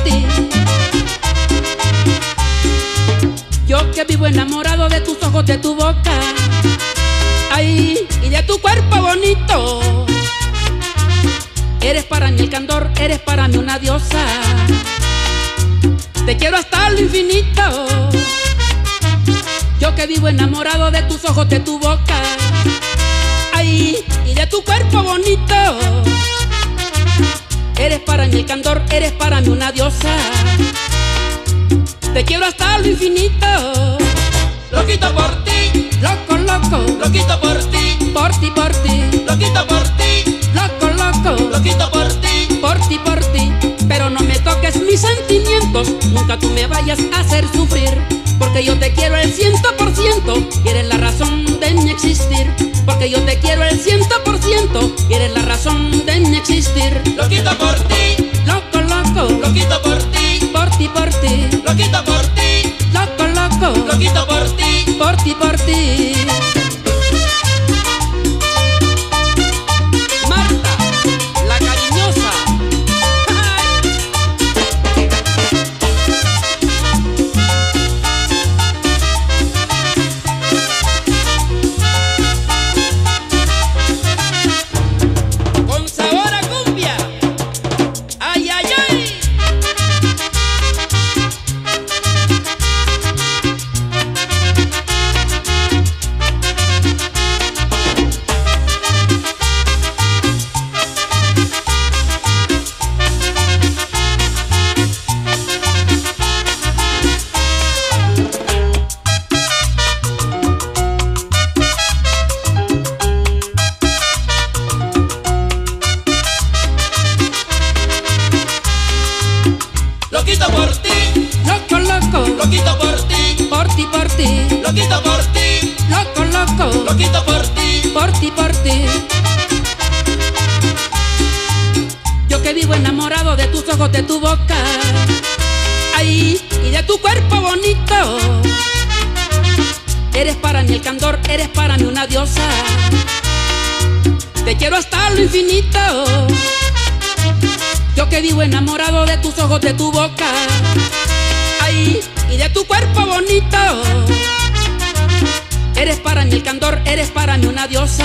ti. Yo que vivo enamorado de tus ojos, de tu boca, ay, y de tu cuerpo bonito. Eres para mí el candor, eres para mí una diosa. Te quiero hasta lo infinito. Yo que vivo enamorado de tus ojos, de tu boca, ay, y de tu cuerpo bonito. Eres para mí el candor, eres para mí una diosa. Te quiero hasta lo infinito. Loquito por ti, Loco, loco, loquito por ti, por ti, por ti. loquito por ti, Loco, loco, loquito por ti. por ti, por ti. Pero no me toques mis sentimientos, nunca tú me vayas a hacer sufrir. Porque yo te quiero el 100% y eres la razón de mi existir. Porque yo te quiero el 100% y eres la razón de mi existir. Loquito por ti, Loco, loco, loquito por ti, por ti, por ti. loquito por ti, Loco, loco, loquito por ti. por ti, por ti. Marta, la cariñosa. Con sabor a cumbia. Ay, ay, ay. Loquito por ti, Loco, loco, loquito por ti, por ti, por ti. loquito por ti, Loco, loco, loquito por ti. por ti, por ti. Yo que vivo enamorado de tus ojos, de tu boca, ay, y de tu cuerpo bonito. Eres para mí el candor, eres para mí una diosa. Te quiero hasta lo infinito. Yo que vivo enamorado de tus ojos, de tu boca, ay, y de tu cuerpo bonito. Eres para mí el candor, eres para mí una diosa.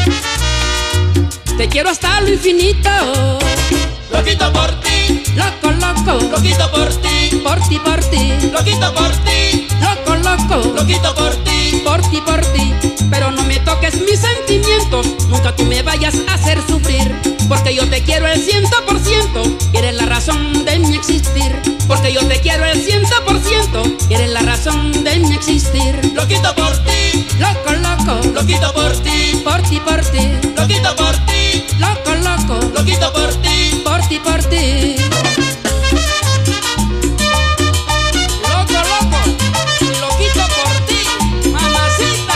Te quiero hasta lo infinito. Loquito por ti, Loco, loco, loquito por ti, por ti, por ti. loquito por ti, Loco, loco, loquito por ti. por ti, por ti. Pero no me toques mis sentimientos, nunca tú me vayas a hacer sufrir. Porque yo te quiero el 100% y eres la razón de mi existir. Porque yo te quiero el 100% y eres la razón de mi existir. Loquito por ti, Loco, loco, loquito por ti, por ti, por ti. loquito por ti, Loco, loco, loquito por ti. por ti, por ti. Loco, loco, loquito por ti, mamacita.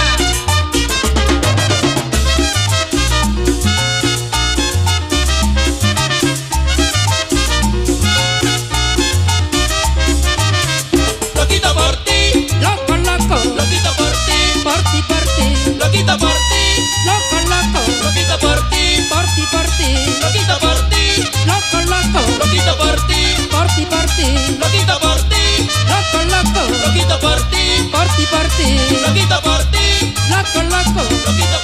Loquito por ti, Loco, loco, loquito por ti, por ti, por ti. loquito por ti, Loco, loco, loquito por ti, por ti, por ti. loquito por ti, Loco, loco, loquito por ti, por ti, por ti. loquito por ti, Loco, loco, loquito por ti, por ti, por ti. loquito por ti, Loco, loco, loquito